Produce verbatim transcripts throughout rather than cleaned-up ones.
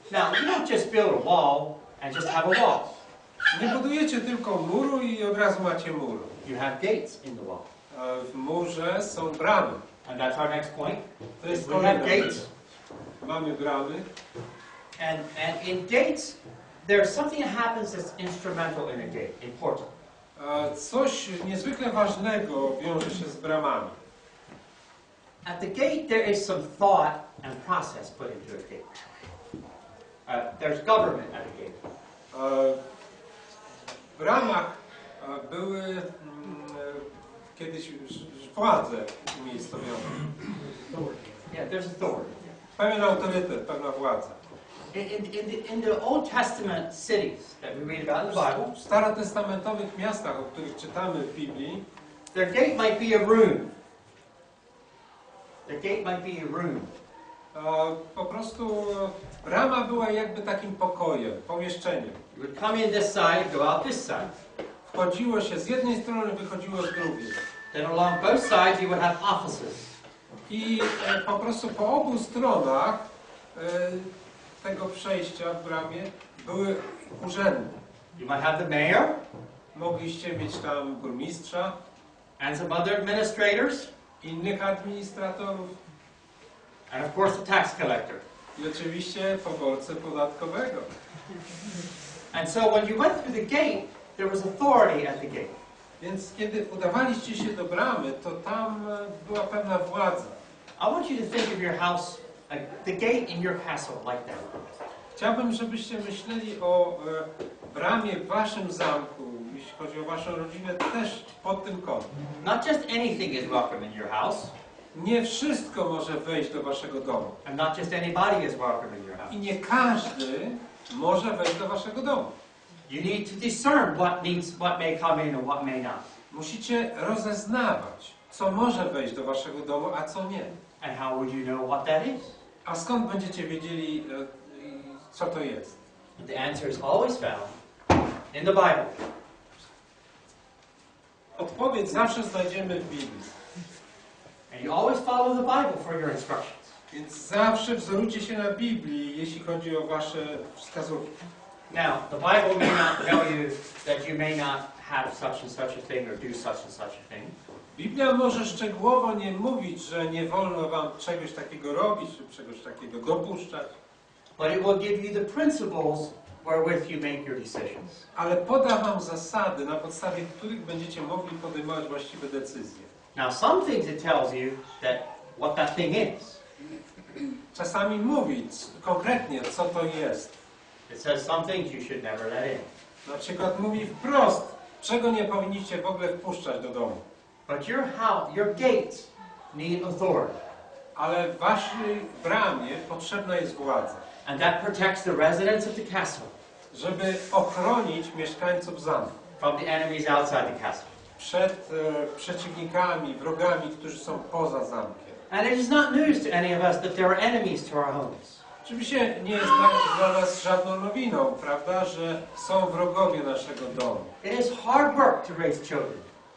Now, you don't just build a wall and just have a wall. Nie budujecie tylko muru i od razu macie mur. You have gates in the wall. W murze są bramy. And that's our next point. To jest We have kolejna gates. rzecz. Mamy bramy. And, and in gates, there's something that happens that's instrumental in a gate, important. Coś niezwykle ważnego wiąże się z bramami. At the gate, there is some thought and process put into a gate. Uh, there's government at the gate. W bramach były kiedyś władze umiejscowione. Yeah, there's authority. Pewien autorytet, pewna władza. In, in, in, the, in the Old Testament cities that we read about in the Bible, W starotestamentowych miastach, o których czytamy w Biblii, their gate might be a room. The gate might be a room. Po prostu brama była jakby takim pokojem, pomieszczeniem. You would come in this side, go out this side. Wchodziło się z jednej strony, wychodziło z drugiej. Then along both sides you would have offices. I po prostu po obu stronach tego przejścia w bramie były urzędy. You might have the mayor. Mogliście mieć tam burmistrza. And some other administrators. Innych administratorów. And of course the tax collector. I oczywiście poborcę podatkowego. And so when you went through the gate, there was authority at the gate. Więc kiedy udawaliście się do bramy, to tam była pewna władza. I want you to think of your house, like the gate in your castle, like that. Chciałbym, żebyście myśleli o e, bramie w waszym zamku, jeśli chodzi o waszą rodzinę, też pod tym kątem. Not just anything is welcome in your house. Nie wszystko może wejść do waszego domu. And not just anybody is welcome in your house. I nie każdy może wejść do waszego domu. You need to discern what needs, what may come in and what may not. Musicie rozeznawać, co może wejść do waszego domu, a co nie. And how would you know what that is? A skąd będziecie wiedzieli, co to jest? The answer is always found in the Bible. Odpowiedź zawsze znajdziemy w Biblii. And you always follow the Bible for your instructions. Więc zawsze wzorujcie się na Biblii, jeśli chodzi o wasze wskazówki. Now, the Bible may not tell you that you may not have such and such a thing or do such and such a thing. Biblia może szczegółowo nie mówić, że nie wolno wam czegoś takiego robić, czy czegoś takiego dopuszczać. But it will give you the principles wherewith you make your decisions. Ale poda wam zasady, na podstawie których będziecie mogli podejmować właściwe decyzje. Now, some things it tells you that what that thing is. Czasami mówi konkretnie, co to jest. It says some things you should never let in. Na przykład mówi wprost, czego nie powinniście w ogóle wpuszczać do domu. But your house, your gates need authority. Ale w waszej bramie potrzebna jest władza. And that protects the residents of the castle. Żeby ochronić mieszkańców zamku. From the enemies outside the castle. Przed e, przeciwnikami, wrogami, którzy są poza zamkiem. And it is not news to any of us that there are enemies to our homes. Oczywiście nie jest dla, dla nas żadną nowiną, prawda, że są wrogowie naszego domu. It is hard work to raise children.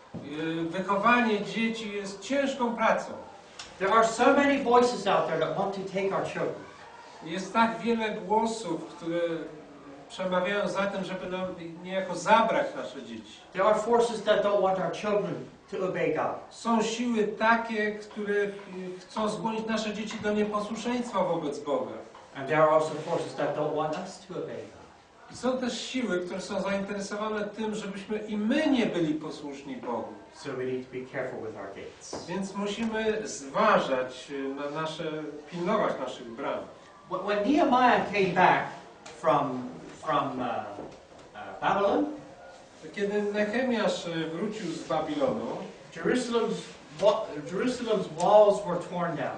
Wychowanie dzieci jest ciężką pracą. There are so many voices out there that want to take our children. Jest tak wiele głosów, które przemawiają za tym, żeby nam niejako zabrać nasze dzieci. There are forces that don't want our children to obey God. Są siły takie, które chcą skłonić nasze dzieci do nieposłuszeństwa wobec Boga. And there are also forces that don't want us to obey God. I są też siły, które są zainteresowane tym, żebyśmy i my nie byli posłuszni Bogu. So we need to be careful with our gates. Więc musimy zważać na nasze, pilnować naszych bram. When Nehemiah came back from from uh, uh, Babylon, kiedy Nehemiasz wrócił z Babilonu, Jerusalem's Jerusalem's walls were torn down.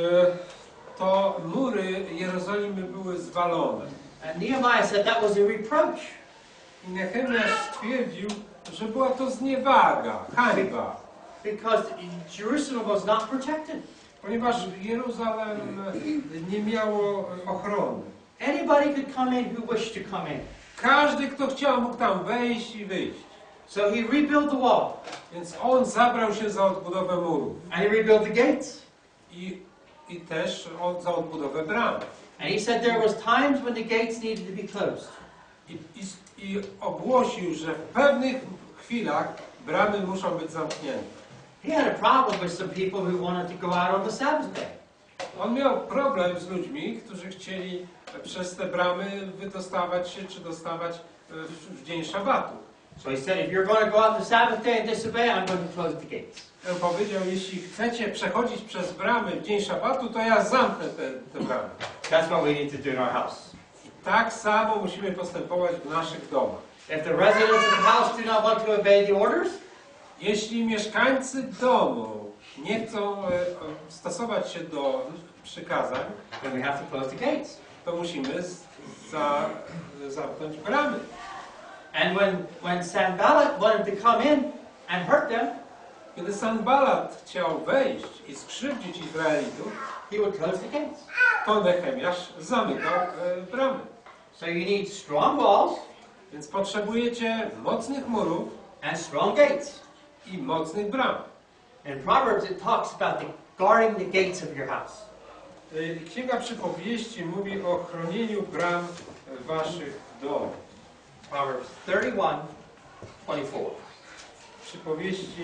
To mury Jerozolimy były zwalone. And Nehemiah said that was a reproach. I Nehemiasz stwierdził, że była to zniewaga, hańba. Because Jerusalem was not protected. Ponieważ Jeruzalem nie miało ochrony. Anybody could come in who wished to come in. Każdy, kto chciał, mógł tam wejść i wyjść. So he rebuilt the wall. Więc on zabrał się za odbudowę murów. And he rebuilt the gates. I, i też za odbudowę bram. And he said there was times when the gates needed to be closed. I, i, I ogłosił, że w pewnych chwilach bramy muszą być zamknięte. He had a problem with some people who wanted to go out on the Sabbath day. On miał problem z ludźmi, którzy chcieli przez te bramy wydostawać się czy dostawać w, w dzień szabatu. So he said, if you're going to go out on the Sabbath day and disobey, I'm going to close the gates. On powiedział, jeśli chcecie przechodzić przez bramy w dzień szabatu, to ja zamknę te, te bramy. That's what we need to do in our house. I tak samo musimy postępować w naszych domach. If the residents of the house do not want to obey the orders, Jeśli mieszkańcy domu nie chcą e, stosować się do przykazań, then we have to close the gates. to musimy z, za, zamknąć bramy. And when, when Sanballat wanted to come in and hurt them, Kiedy Sanballat chciał wejść i skrzywdzić Izraelitów, he would close the gates. to Nehemiasz zamykał e, bramy. So you need strong walls Więc potrzebujecie mocnych murów and strong gates. i mocnych bram. In Proverbs it talks about the, guarding the gates of your house. E, Księga Przypowieści mówi o chronieniu bram waszych domów. Proverbs thirty-one, twenty-four. Przypowieści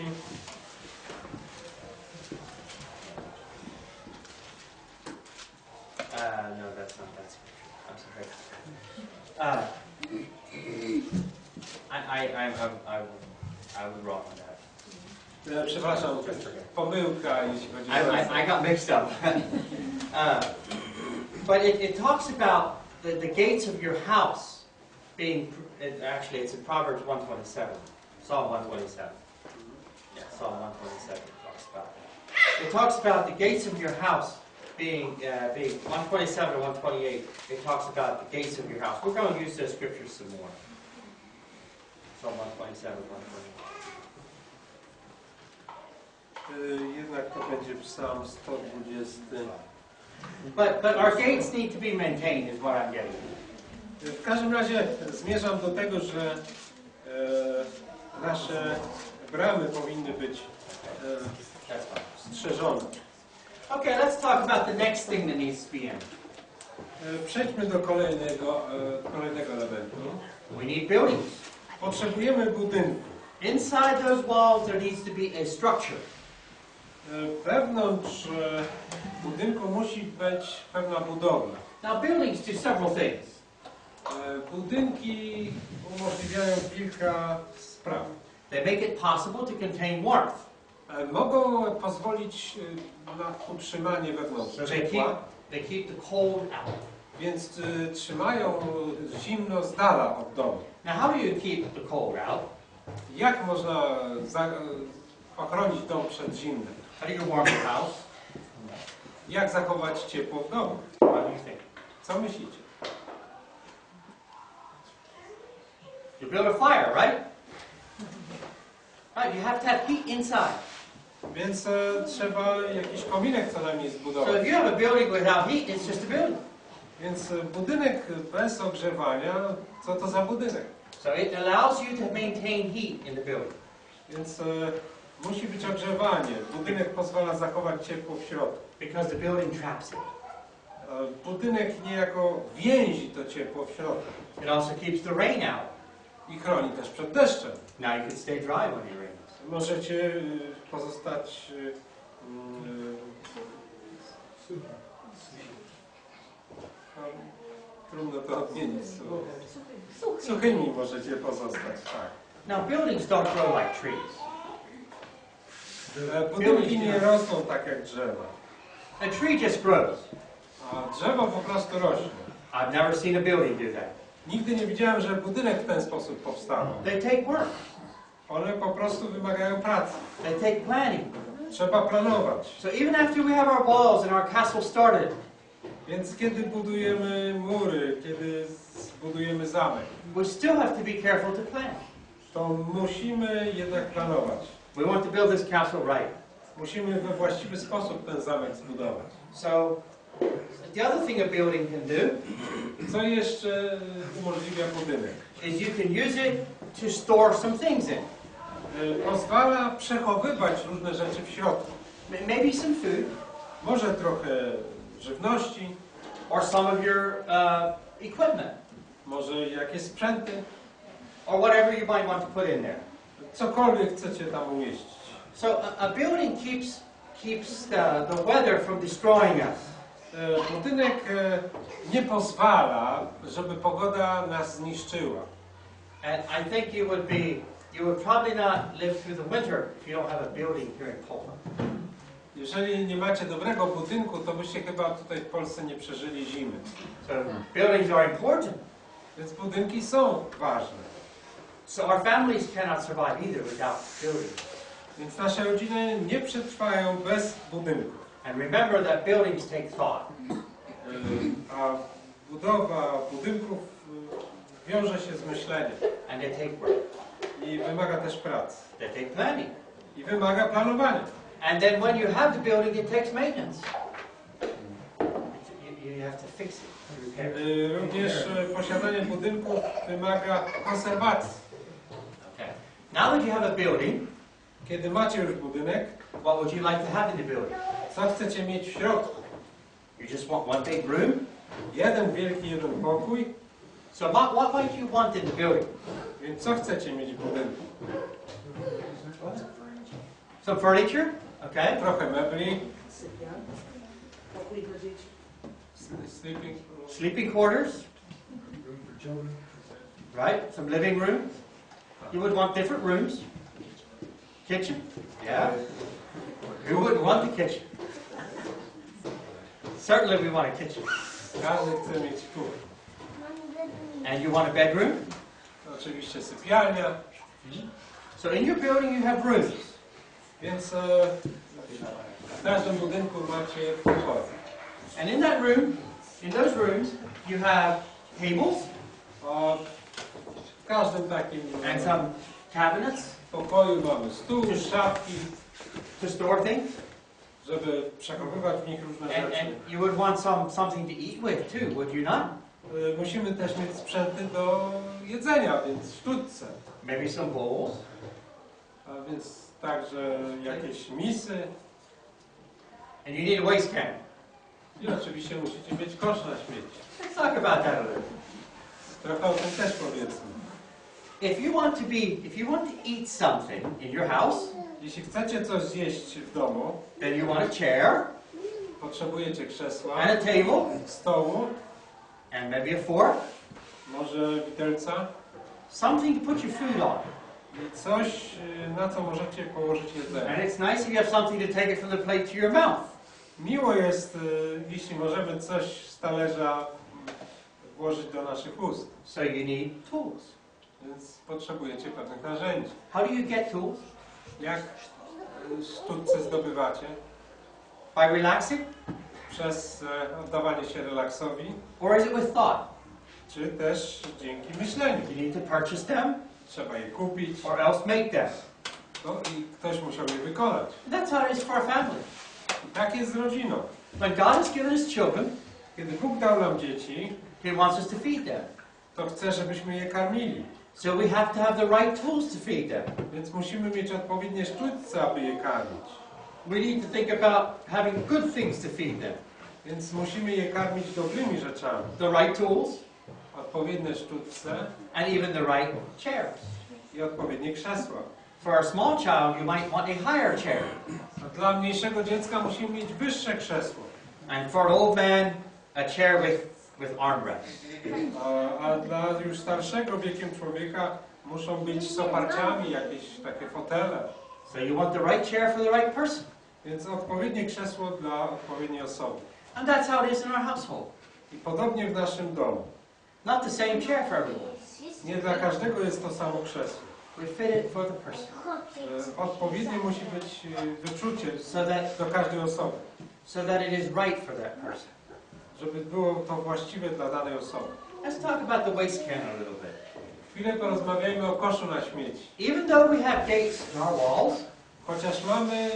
Uh, no, that's not that scripture. I'm sorry. Uh, I, I, I, I, I, I was wrong on that. E, Przepraszam, pomyłka, jeśli chodzi I, o... I, I got mixed up. uh, but it, it talks about the, the gates of your house being, it, actually it's in Proverbs one twenty-seven, Psalm one twenty-seven. Yeah, Psalm one twenty-seven talks about that. It talks about the gates of your house being, uh, being one twenty-seven to one twenty-eight. It talks about the gates of your house. We're going to use those scriptures some more. Psalm one twenty-seven, one twenty-eight. E, Jednak to będzie Psalm sto dwadzieścia. But, but our gates need to be maintained is what I'm getting at. W każdym razie zmierzam do tego, że e, nasze bramy powinny być e, That's fine. strzeżone. Okay, let's talk about the next thing that needs to be in. E, Przejdźmy do kolejnego, e, kolejnego elementu. We need buildings. Potrzebujemy budynku. Inside those walls there needs to be a structure. E, Wewnątrz e, budynku musi być pewna budowla. Now buildings do several things. E, Budynki umożliwiają kilka spraw. They make it possible to contain warmth. E, Mogą pozwolić e, na utrzymanie So wewnątrz they keep, ciepła, they keep the cold out. więc e, trzymają zimno z dala od domu. Now how do you keep the cold out? Jak można za, ochronić dom przed zimnem? How do you warm your house? Jak zachować ciepło w domu? What do you think? Co myślicie? You build a fire, right? Right, you have to have heat inside. Więc e, trzeba jakiś kominek co najmniej So zbudować. if you have a building without heat, it's just a building. Więc e, budynek bez ogrzewania, co to za budynek? So it allows you to maintain heat in the building. Więc e, musi być ogrzewanie. Budynek pozwala zachować ciepło w środku. Because the building traps it. E, Budynek niejako więzi to ciepło w środku It also keeps the rain out. i chroni też przed deszczem. Now you can stay dry when it rains. Możecie e, pozostać e, mm, e, trudno to odmienić. Suchymi możecie pozostać, tak. Now buildings don't grow like trees. E, Budynki nie rosną tak jak drzewa, A tree just grows. a drzewo po prostu rośnie. I've never seen a building do that. Nigdy nie widziałem, że budynek w ten sposób powstał. They take work. One po prostu wymagają pracy. They take planning. Trzeba planować. So even after we have our walls and our castle started, Więc kiedy budujemy mury, kiedy zbudujemy zamek, we still have to be careful to plan. to musimy jednak planować. We want to build this castle right. Musimy we właściwy sposób ten zamek zbudować. So the other thing a building can do Co jeszcze umożliwia budynek? is you can use it to store some things in. E, Pozwala przechowywać różne rzeczy w środku. M- Maybe some food, Może trochę żywności, or some of your uh, equipment, może jakieś sprzęty, or whatever you might want to put in there. cokolwiek chcecie tam umieścić. So a, a building keeps keeps the, the weather from destroying us. E, Budynek e, nie pozwala, żeby pogoda nas zniszczyła. And I think you would be you would probably not live through the winter if you don't have a building here in Poland. Jeżeli nie macie dobrego budynku, to byście chyba tutaj w Polsce nie przeżyli zimy. So buildings are important. Więc budynki są ważne. So our families cannot survive either without buildings. Więc nasze rodziny nie przetrwają bez budynków. And remember that buildings take thought. E, A budowa budynków e, wiąże się z myśleniem And they take work. i wymaga też pracy. They take planning. I wymaga planowania. And then when you have the building, it takes maintenance. You, you have to fix it, to repair it. E, Również e, posiadanie budynku wymaga konserwacji. Okay. Now that you have a building, Kiedy macie już budynek, what would you like to have in the building? co chcecie mieć w środku? You just want one big room? Jeden wielki, jeden pokój. So what, what might you want in the building? Więc co chcecie mieć w budynku? Some furniture? Okay. Trochę mebli, Pokój dla dzieci. sleeping, Sleeping quarters? Right? Some living room? You would want different rooms? Kitchen? Yeah. Who wouldn't want the kitchen? Certainly we want a kitchen. każdy chce mieć kuchnię. And you want a bedroom? Oczywiście sypialnia, So in your building you have rooms. więc e, w każdym budynku macie pokoje. And in that room, in those rooms, you have tables A w każdym takim and e, some cabinets pokoju mamy stół, szafki, to store things. żeby przechowywać w nich różne And, rzeczy. and you would want some something to eat with too, would you not? E, Musimy też mieć sprzęty do jedzenia, więc sztućce. Maybe some bowls. A więc także jakieś misy And you need a waste can. i oczywiście musicie mieć kosz na śmieci. Let's talk about that a little. Trochę o tym też powiedzmy. If you want to be, if you want to eat something in your house, Jeśli chcecie coś zjeść w domu, then you want a chair potrzebujecie krzesła, and a table stołu, and maybe a fork, może widelca something to put your food on. i coś, y, na co możecie położyć And jedzenie. it's nice if you have something to take it from the plate to your mouth. Miło jest, y, jeśli możemy coś z talerza mm, włożyć do naszych ust, So you need tools. więc potrzebujecie pewnych narzędzi. How do you get tools? Jak y, sztućce zdobywacie? By relaxing? Przez e, oddawanie się relaksowi, Or is it with thought? czy też dzięki myśleniu. You need to purchase them Trzeba je kupić, or else make them. no i ktoś musiał je wykonać. That's how it is for a family. I tak jest z rodziną. When God has given us children, Kiedy Bóg dał nam dzieci, He wants us to feed them. to chce, żebyśmy je karmili. So we have to have the right tools to feed them. Więc musimy mieć odpowiednie sztućce, aby je karmić. We need to think about having good things to feed them. Więc musimy je karmić dobrymi rzeczami. The right tools Odpowiednie sztućce and even the right chairs. i odpowiednie krzesła. For a small child, you might want a higher chair. A dla mniejszego dziecka musimy mieć wyższe krzesło. And for an old man, a chair with, with armrests. A, a dla już starszego wiekiem człowieka muszą być z oparciami jakieś takie fotele. So you want the right chair for the right person. Więc odpowiednie krzesło dla odpowiedniej osoby. And that's how it is in our household. I podobnie w naszym domu. Not the same chair for everyone. Nie dla każdego jest to samo krzesło. We fit it for the person. E, Odpowiednie musi być e, wyczucie So that, do każdej osoby, so that it is right for that person. żeby było to właściwe dla danej osoby. Let's talk about the waste can a little bit. Chwilę porozmawiajmy o koszu na śmieci. Even though we have gates in our walls, Chociaż mamy e,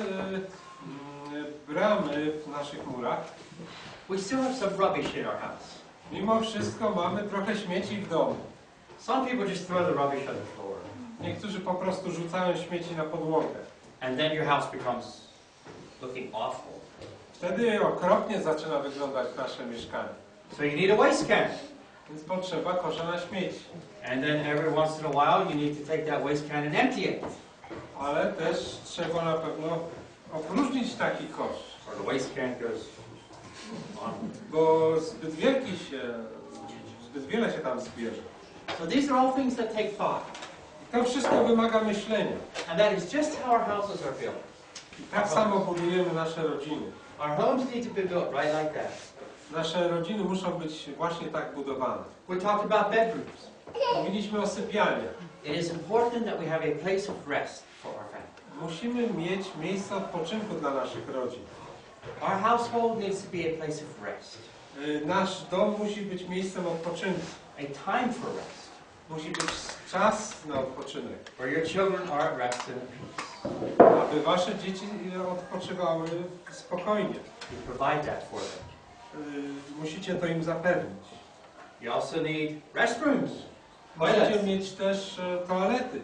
mm, bramy w naszych murach, we still have some rubbish in our house. mimo wszystko mamy trochę śmieci w domu. Some people just throw the rubbish on the floor. Niektórzy po prostu rzucają śmieci na podłogę. And then your house becomes looking awful. Wtedy okropnie zaczyna wyglądać nasze mieszkanie. So you need a waste can. Więc potrzeba kosza na śmieci. And then every once in a while you need to take that waste can and empty it. Ale też trzeba na pewno opróżnić taki kosz, Or the waste can goes on. bo zbyt wielki się, zbyt wiele się tam zbierze. So these are all things that take thought. I to wszystko wymaga myślenia. And that is just how our houses are built. I tak samo budujemy nasze rodziny. Our homes need to be built right like that. Nasze rodziny muszą być właśnie tak budowane. We talked about bedrooms. Mówiliśmy o sypialniach. It is important that we have a place of rest for our family. Musimy mieć miejsce odpoczynku dla naszych rodzin. Our household needs to be a place of rest. Y, Nasz dom musi być miejscem odpoczynku. A time for rest. Musi być czas na odpoczynek, Where your children are at rest and at peace. aby wasze dzieci odpoczywały spokojnie. You provide that for them. Y, Musicie to im zapewnić. You also need restrooms. Musicie Toilets. mieć też e, toalety.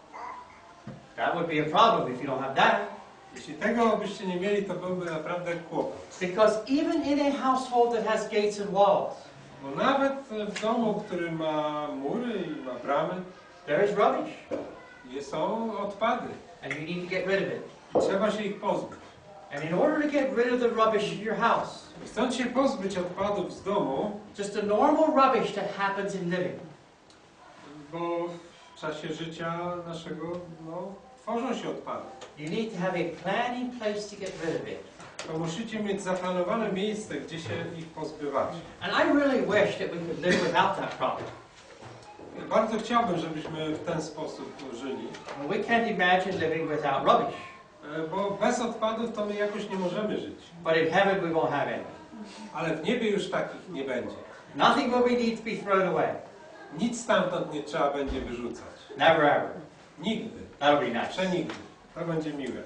That would be a problem if you don't have that. Jeśli tego byście nie mieli, to byłby naprawdę kłopot. Because even in a household that has gates and walls, Bo nawet w domu, który ma mury i ma bramy, there is rubbish. jest- są odpady. And you need to get rid of it. Trzeba się ich pozbyć. And in order to get rid of the rubbish in your house, Chcąc się pozbyć odpadów z domu, just the normal rubbish that happens in living, bo w czasie życia naszego no, tworzą się odpady, you need to have a plan in place to get rid of it. to musicie mieć zaplanowane miejsce, gdzie się ich pozbywacie. And I really wish that we could live without that problem. Bardzo chciałbym, żebyśmy w ten sposób żyli, Well, we can't imagine living without rubbish. e, bo bez odpadów to my jakoś nie możemy żyć. But in heaven we won't have any. Ale w niebie już takich nie będzie. Nothing will we need to be thrown away. Nic stamtąd nie trzeba będzie wyrzucać. Never ever. Nigdy. That'll be nice. Przenigdy. To będzie miłe.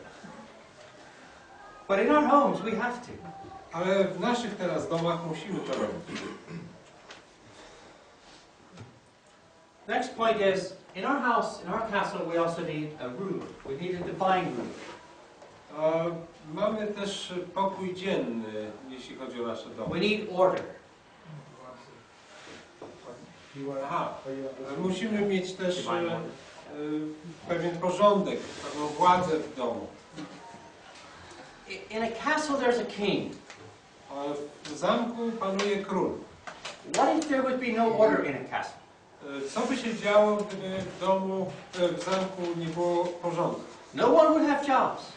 But in our homes we have to. Ale w naszych teraz domach musimy to robić. Next point is, in our house, in our castle, we also need a ruler. We need a divine ruler. E, mamy też pokój dzienny, jeśli chodzi o nasze domy. We need order. Aha. E, musimy mieć też e, e, pewien porządek, pewną władzę w domu. I- In a castle there's a king. E, w zamku panuje król. What if there would be no order in a castle? E, co by się działo, gdyby w domu, e, w zamku nie było porządku? No one would have jobs.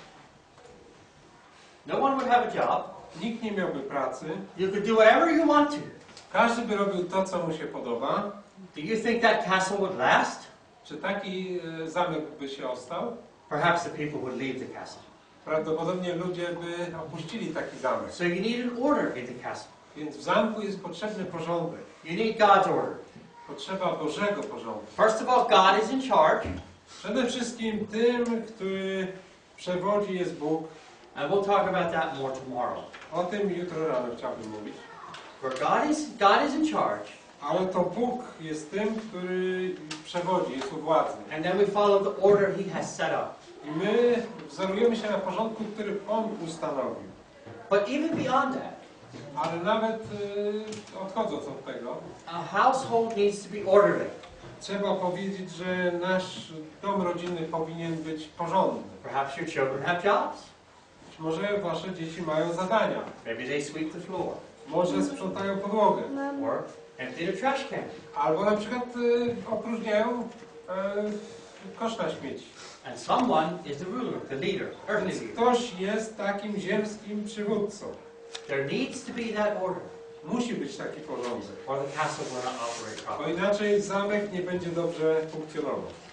No one would have a job. Nikt nie miałby pracy. You could do whatever you want to. Każdy by robił to, co mu się podoba. Do you think that castle would last? Czy taki e, zamek by się ostał? Perhaps the people would leave the castle. Prawdopodobnie ludzie by opuścili taki zamek. So you need an order in the castle. Więc w zamku jest potrzebny porządek. You need God's order. Potrzeba Bożego porządku. First of all, God is in charge, Przede wszystkim tym, który przewodzi, jest Bóg. and we'll talk about that more tomorrow. O tym jutro rano chciałbym mówić. For God is God is in charge, Ale to Bóg jest tym, który przewodzi, jest u władzy. and then we follow the order He has set up. I my wzorujemy się na porządku, który On ustanowił. But even beyond that, Ale nawet y, odchodząc od tego, a household needs to be orderly. trzeba powiedzieć, że nasz dom rodzinny powinien być porządny. Perhaps your children have jobs. Być może wasze dzieci mają zadania. Maybe they sweep the floor, Może sprzątają podłogę. or empty the trash can. Albo na przykład y, opróżniają y, kosz na śmieci. And someone is the ruler, the leader, earthly Więc leader. ktoś jest takim ziemskim przywódcą. There needs to be that order, Musi być taki porządek. or the castle will not operate Bo properly. inaczej zamek nie będzie dobrze funkcjonował.